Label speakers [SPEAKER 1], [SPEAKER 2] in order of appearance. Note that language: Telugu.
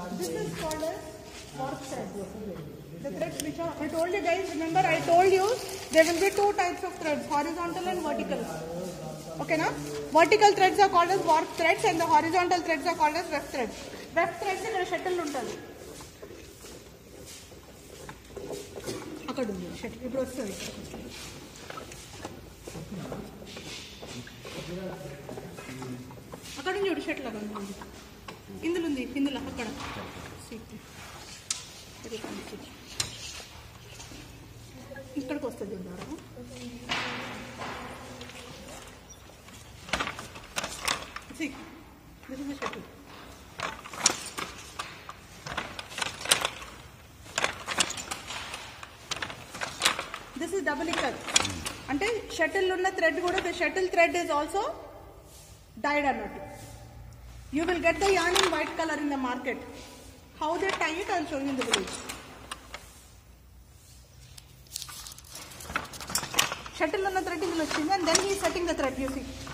[SPEAKER 1] This is called as warp thread. The threads which are, I told you guys, remember I told you there will be two types of threads, horizontal and vertical. Okay, na? Vertical threads are called as warp threads and the horizontal threads are called as weft threads. Weft threads ఇక్కడ షటిల్ ఉంటుంది. అక్కడ ఉంది షటిల్, ఇప్పుడు వస్తుంది. అక్కడ ఉంది చూడు షటిల్, అక్కడ ఉంది. ఇందులో ఉంది, ఇందులో అక్కడ ఇక్కడికి వస్తుంది చూడాలి. See, this is the shuttle. This is double icker. అంటే షటిల్ ఉన్న థ్రెడ్ కూడా, the shuttle thread is also dyed అన్నట్టు. You will get the yarn in white color in the market. How they tie it, I will show you in the village. Shuttle ఉన్న థ్రెడ్ ఇందులో వచ్చింది and then he is setting the thread, you see.